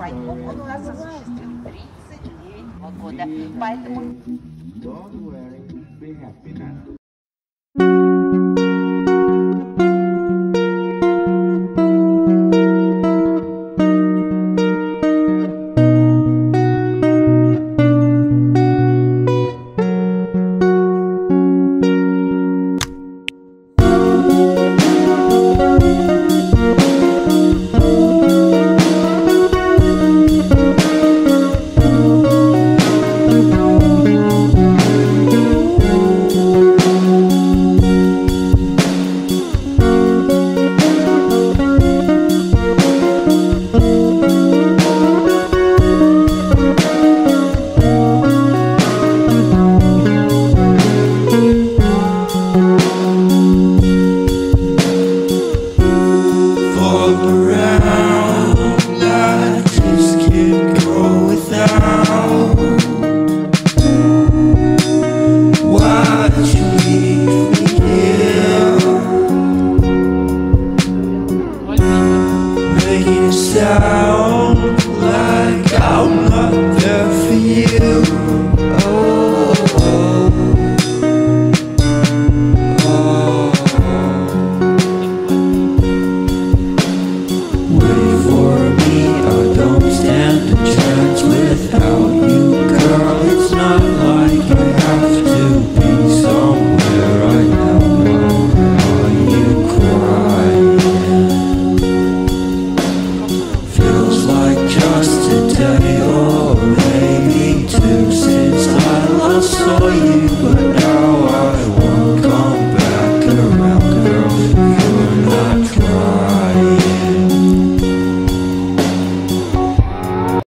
свадьбу он у нас осуществил 39 года. Поэтому... Don't worry, be happy now. Sound like I'm not there for you. Oh, oh, oh. Wait for me, I don't stand a chance without you, girl. It's not like I have to be somewhere right now. Are you crying? Just a day or maybe two since I last saw you.